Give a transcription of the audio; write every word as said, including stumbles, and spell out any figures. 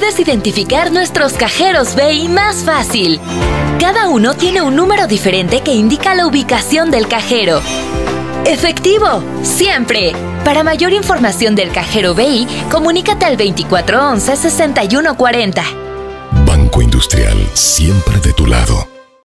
puedes identificar nuestros cajeros B I más fácil. Cada uno tiene un número diferente que indica la ubicación del cajero. ¡Efectivo! ¡Siempre! Para mayor información del cajero B I, comunícate al veinticuatro once, sesenta y uno cuarenta. Banco Industrial, siempre de tu lado.